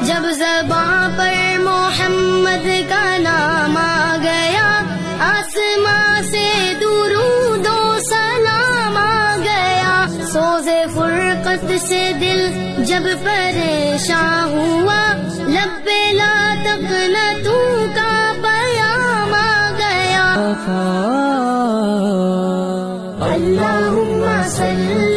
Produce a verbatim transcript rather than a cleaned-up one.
जब ज़बां पर मोहम्मद का नाम आ गया, आसमां से दुरूदो सलाम आ गया। सोज़े फुरक़त से दिल जब परेशान हुआ, लब्बे ला तक़नतू का पयाम आ गया। अल्लाहुम्मा सल्ली